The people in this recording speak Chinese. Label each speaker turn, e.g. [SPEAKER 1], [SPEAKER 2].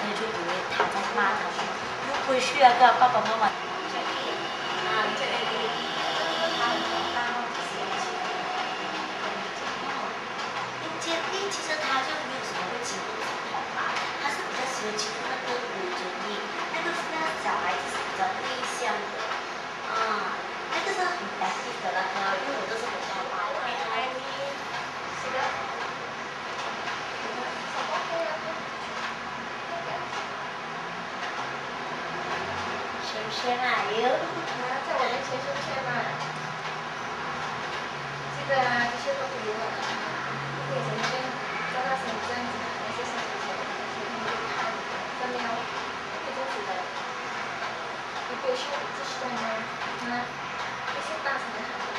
[SPEAKER 1] 朋友就以为他在骂他们，又不需要跟爸爸妈妈。这个他很大闹实验室。建立其实他就没有什么会欺负小童吧，他是比较喜欢欺负那个吴尊义，那个是那个小孩子是比较内向的，那个是很 active 的那个，因为我都是我爸爸。是的。轩轩啊，有。
[SPEAKER 2] 在我面前轩轩嘛，记得啊，这些都是我的。可以整天在那里这样子，还是什么时候？你就看，真的要会这样子的。你必须自己在那，就是大声的喊。